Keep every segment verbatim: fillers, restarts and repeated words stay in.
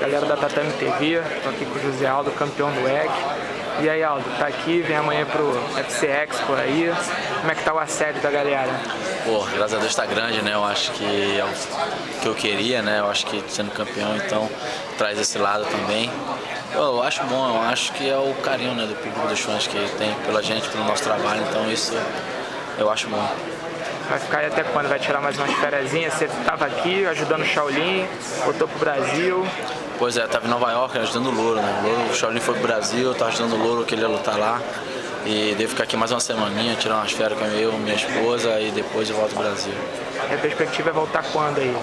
galera da Tatame T V, tô aqui com o José Aldo, campeão do W E C. E aí, Aldo, tá aqui, vem amanhã pro F C Expo aí, como é que tá o assédio da galera? Pô, graças a Deus tá grande, né, eu acho que é o que eu queria, né, eu acho que sendo campeão, então, traz esse lado também. Eu acho bom, eu acho que é o carinho, né, do público dos fãs que tem pela gente, pelo nosso trabalho, então isso eu acho bom. Vai ficar aí até quando? Vai tirar mais umas fériasinhas? Você estava aqui ajudando o Shaolin, voltou pro Brasil. Pois é, estava em Nova York ajudando o Louro, né? O, Louro, o Shaolin foi pro Brasil, eu tava ajudando o Louro, que ele ia lutar lá. E devo ficar aqui mais uma semaninha, tirar umas férias com eu, minha esposa, e depois eu volto pro Brasil. E a perspectiva é voltar quando aí?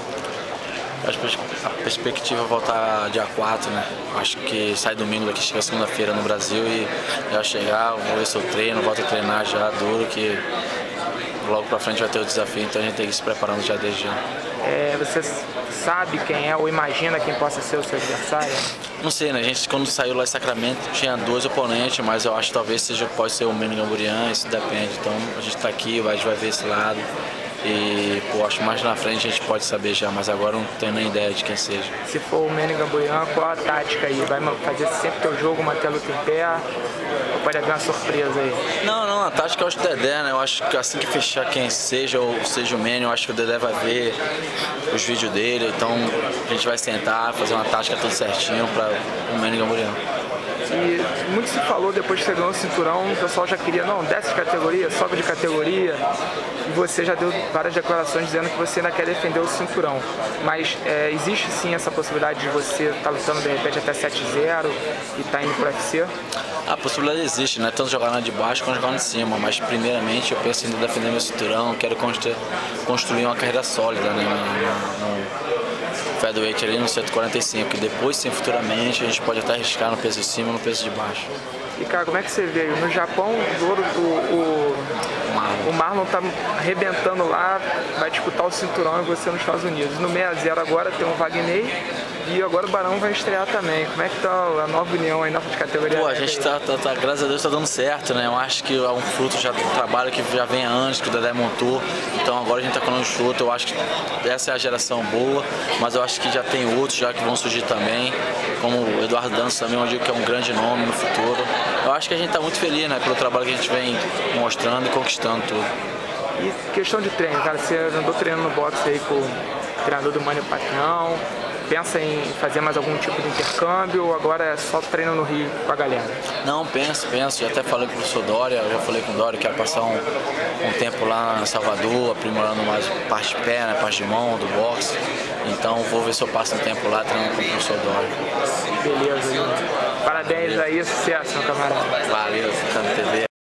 A perspectiva é voltar dia quatro, né? Acho que sai domingo daqui, chega segunda-feira no Brasil e já chegar, vou ver se eu treino, volto a treinar já duro, que logo pra frente vai ter o desafio, então a gente tem que ir se preparando já desde já. É, você sabe quem é ou imagina quem possa ser o seu adversário? Não sei, né? A gente quando saiu lá em Sacramento tinha dois oponentes, mas eu acho que talvez seja, pode ser o Manny Gamburian, isso depende. Então a gente tá aqui, a gente vai ver esse lado. E pô, acho que mais na frente a gente pode saber já, mas agora não tenho nem ideia de quem seja. Se for o Manny Gamburian, qual a tática aí? Vai fazer sempre teu jogo, manter a luta em pé? Ou pode haver uma surpresa aí? Não, não, a tática eu acho que o Dedé, né? Eu acho que assim que fechar quem seja ou seja o Manny, eu acho que o Dedé vai ver os vídeos dele, então a gente vai sentar, fazer uma tática tudo certinho para o Manny Gamburian. E muito se falou depois que você ganhou o cinturão, o pessoal já queria, não, desce de categoria, sobe de categoria. E você já deu várias declarações dizendo que você ainda quer defender o cinturão. Mas é, existe sim essa possibilidade de você estar tá lutando de repente até sete zero e estar tá indo pro U F C? A possibilidade existe, né? Tanto jogar na de baixo quanto jogar na de cima. Mas primeiramente eu penso em defender meu cinturão, quero construir uma carreira sólida, né? No, no, featherweight ali no cento e quarenta e cinco, e depois sim, futuramente, a gente pode até arriscar no peso de cima ou no peso de baixo. E cara, como é que você veio? No Japão, o, o, Marlon. o Marlon tá arrebentando lá, vai disputar o cinturão e você nos Estados Unidos. No seis a zero agora tem o Wagner e agora o Barão vai estrear também. Como é que tá a nova união aí na categoria? Pô, a gente tá, tá, tá, graças a Deus tá dando certo, né? Eu acho que é um fruto já do trabalho que já vem antes, que o Dedé montou. Então agora a gente tá colando fruto, eu acho que essa é a geração boa, mas eu acho que já tem outros já que vão surgir também, como o Eduardo Dantas também, eu digo que é um grande nome no futuro. Eu acho que a gente tá muito feliz, né, pelo trabalho que a gente vem mostrando e conquistando tudo. E questão de treino, cara, você andou treinando no boxe aí com o treinador do Manny Pacquiao, pensa em fazer mais algum tipo de intercâmbio ou agora é só treino no Rio com a galera? Não, penso, penso. Já até falei com o professor Dória, já falei com o Dória que quero passar um, um tempo lá em Salvador, aprimorando mais parte de pé, né, parte de mão, do boxe. Então vou ver se eu passo um tempo lá treinando com o professor Dória. Beleza, Júnior. Parabéns aí, sucesso, meu camarada. Valeu, Tatame T V.